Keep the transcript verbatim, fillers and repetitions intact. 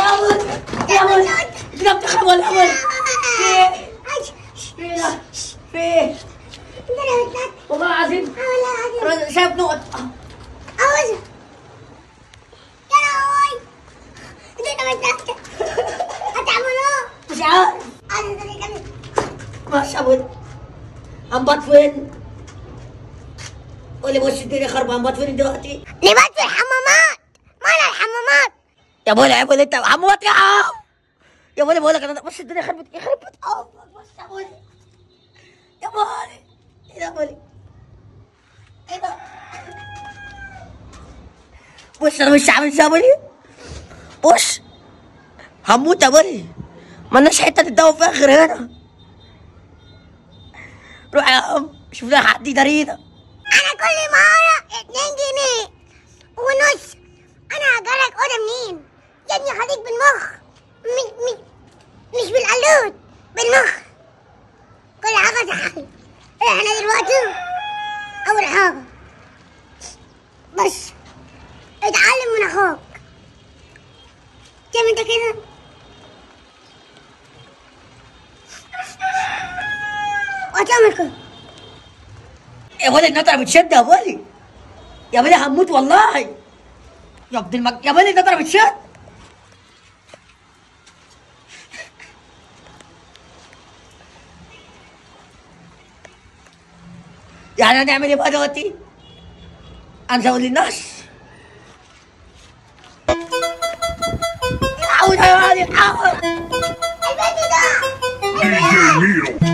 أول يا أول أنت بتخرب ولا أول؟ في في لا في والله العظيم شايف نقط أول يا لهوي أنت متأكد هتعملوه؟ مش عارف ماشي أول هنبات فين؟ قولي بص الدنيا خربانة هنبات فين دلوقتي؟ نبات في الحمامات مالها الحمامات؟ يا بولي يا بولي انت حموت يا عم يا بولي بقول لك انا بص الدنيا خربت يخرب بيت امك بص يا بولي يا بولي ايه ده يا بولي ايه ده بص انا مش عامل يا بولي بص هموت يا بولي مالناش حته تتداوى فيها غير هنا روح يا عم شوف لنا حد يدارينا أنا كل مرة اتنين جنيه ونص أنا هجرك أوضة منين؟ يا ابني خليك بالمخ مش مش مش بالقلوت بالمخ كل حاجة صح. احنا دلوقتي أول حاجة بس اتعلم من أخوك تعمل انت كده وهتعمل كده يا بولي النطرة بتشد يا بولي يا بولي هموت والله يا ابن المج... يا بولي النطرة بتشد يعني هنعمل ايه بقى دلوقتي؟ هنزود للناس العود يا ولد العود البنت ده دي جي نيرو